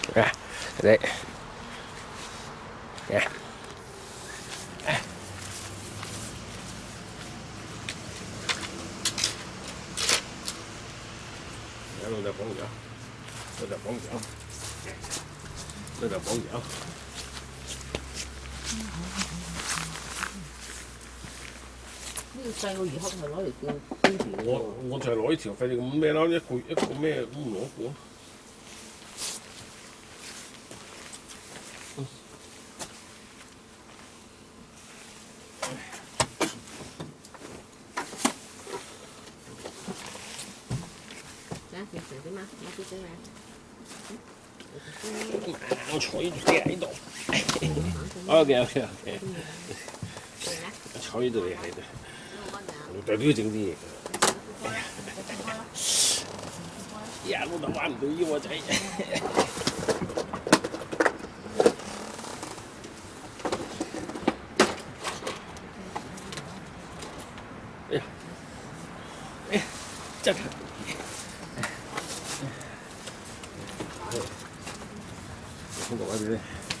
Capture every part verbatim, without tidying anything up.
嚟你嚟。老豆綁咗，老豆綁咗，老豆綁咗。 呢個細個魚殼係攞嚟叫標魚。 我我就係攞呢條費事咁咩咯，一個一個咩都唔攞過。 你食點啊？買啲咩？ 我坐住嘅喺度。OK OK OK。坐呢度嘅喺度。老豆都要整啲嘢㗎。呀，老豆玩唔到腰啊仔。哎呀！哎呀！真係。放到外邊。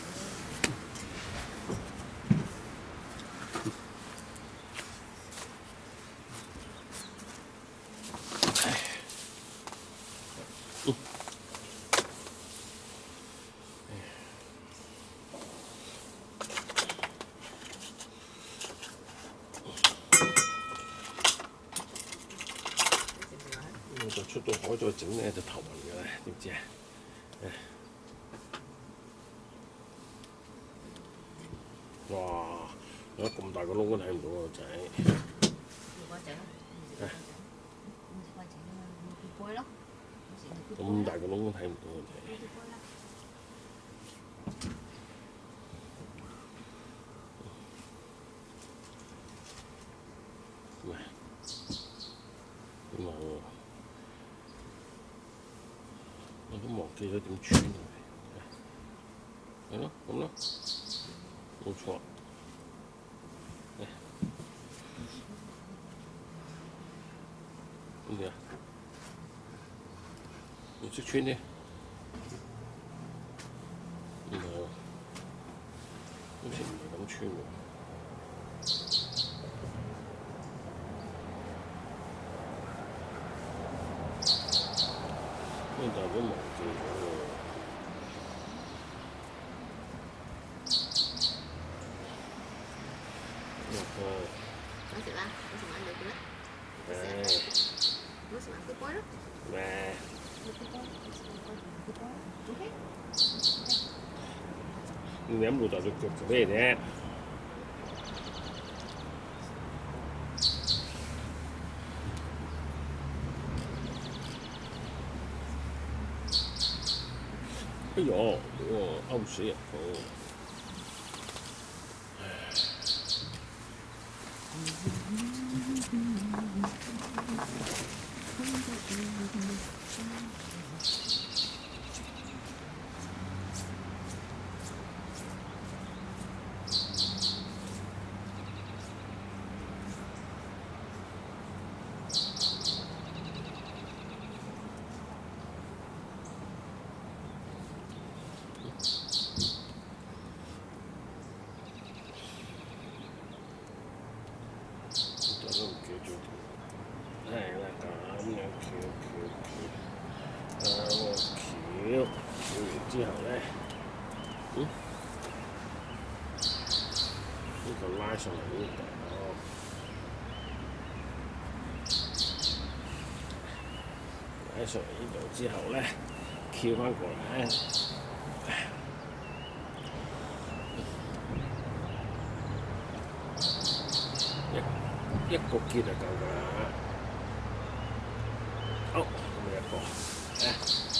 我就出到海再整咧就頭暈㗎啦，知唔知啊？哇！有咁大個窿都睇唔到啊，仔。咁大個窿都睇唔到啊，仔。喂，點啊？我都忘記咗點穿佢。係咯，咁咯，冇錯。咁點啊？你識穿啲？唔係喎，好似唔係咁穿喎。呢度都忘記咗喎。 攞食啦，攞食玩你嘅啦。攞食玩佢波咯。 咩？你飲老豆隻腳做咩啫？哎呦，我勾死人個！都唔記住條，係啦，咁樣翹翹翹，啊我翹翹完之後咧，嗯，呢個拉上嚟呢度，拉上嚟呢度之後咧，翹翻過嚟。一個結就夠㗎啦。好，咁一個，誒，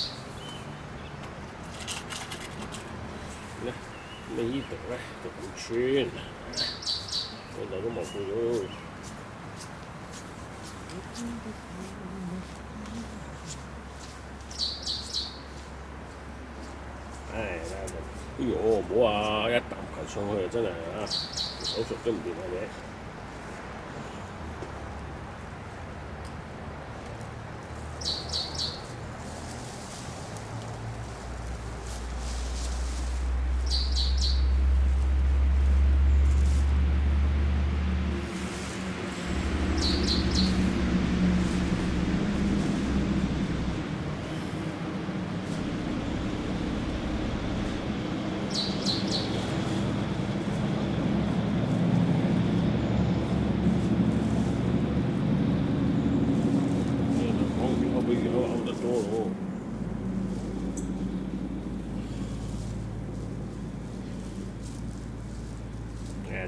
咧，咁呢度咧就咁穿，我哋都冇背咗。唉，啦，哎呦，唔好啊！一啖球上去真係啊，手術都唔掂啊你。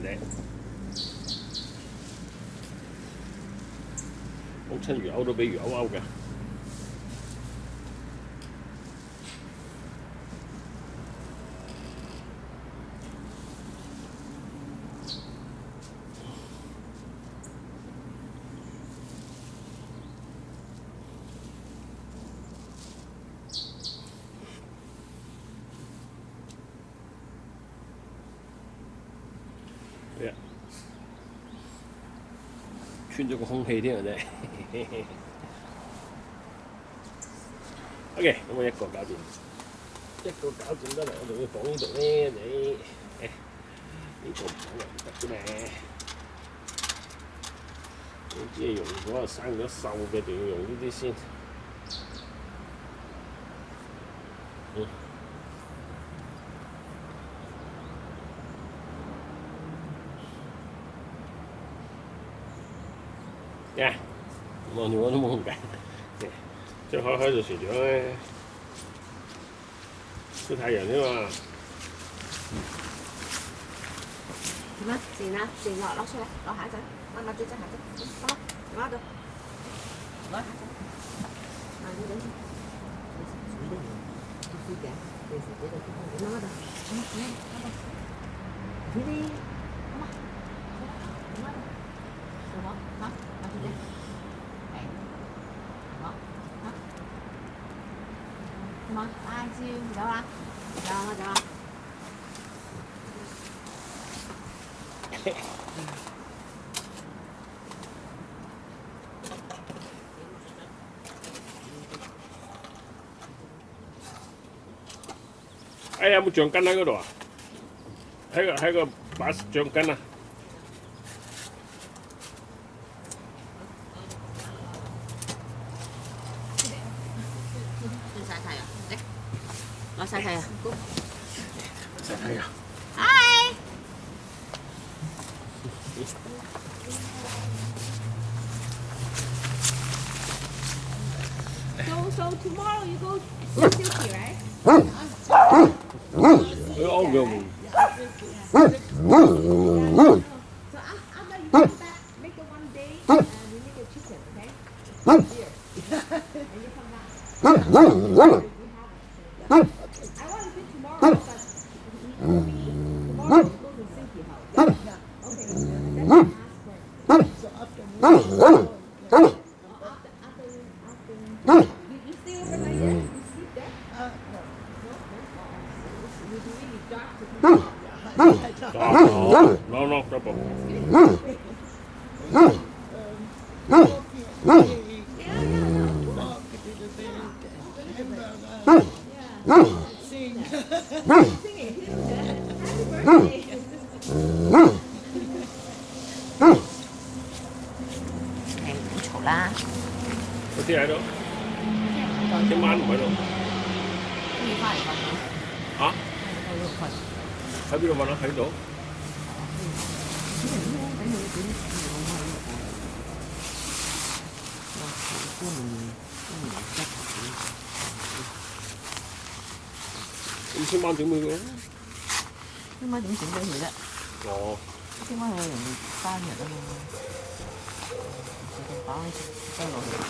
啫。好親魚鈎都俾魚鈎勾嘅。穿咗個空氣添啊！真係。OK， 咁我一個搞掂，一個搞掂得嚟，我仲要放呢度咧，你誒呢個唔放又唔得嘅咩？你只係用嗰個生咗鏽嘅，仲要用呢啲先。嗯。呀，望住我都冇咁計，張開開就船長咧，出太陽啫嘛。 點啊？tiền啊？tiền攞攞出嚟，攞下一陣，攞攞最真下陣，攞攞到，攞下陣，啊你等先，啲嘅，電視機度攞到，攞到，呢啲，攞嘛，攞嘛，攞嘛，攞，攞住先，係，攞，攞，咁啊，拜招，走啦，走啦，走啦。 哎，有冇橡筋喺嗰度啊？喺個喺個把橡筋啊！ 曬太陽，嚟，攞曬太陽， 曬太陽。 Hi。 So so tomorrow you go Silky, right? Oh no. So after you come back, make it one day and we make a chicken, okay? Here. And you come back. I want to do tomorrow, but tomorrow we go to Silky house. Okay. Then we ask for. So after after after after you, you stay overnight there? You sleep there? Uh, no. No? No? It's really dark to come. No, no, no trouble. Có tiếng ở đâu? Tiếng man ở đâu? Hả? Ở bên đâu mà nó thấy đâu? Tiếng man tiếng mưa đó. Tiếng man點整俾佢啫？ 哦。 tiếng man係人哋生日啊嘛，擺低落去。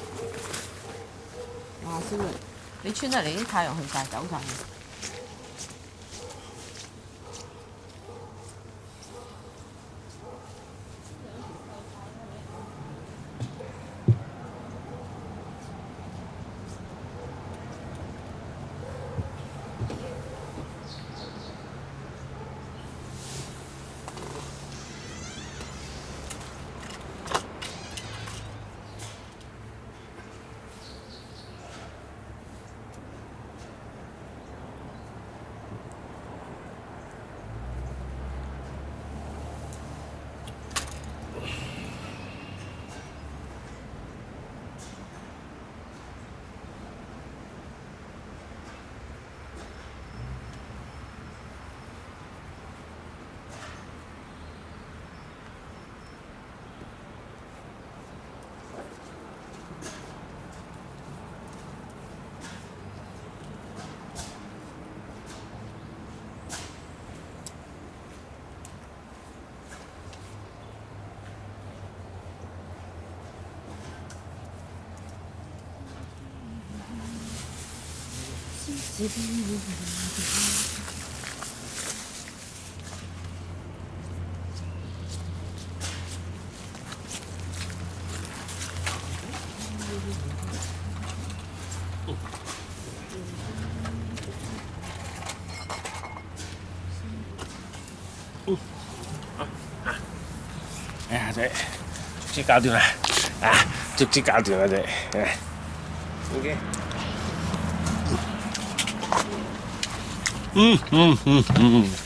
哇！燒嚟，你穿得嚟啲太陽去晒走晒。 哎呀，仔，足之搞掂啦！啊，足之搞掂啦，仔，誒 ，OK。嗯嗯嗯嗯。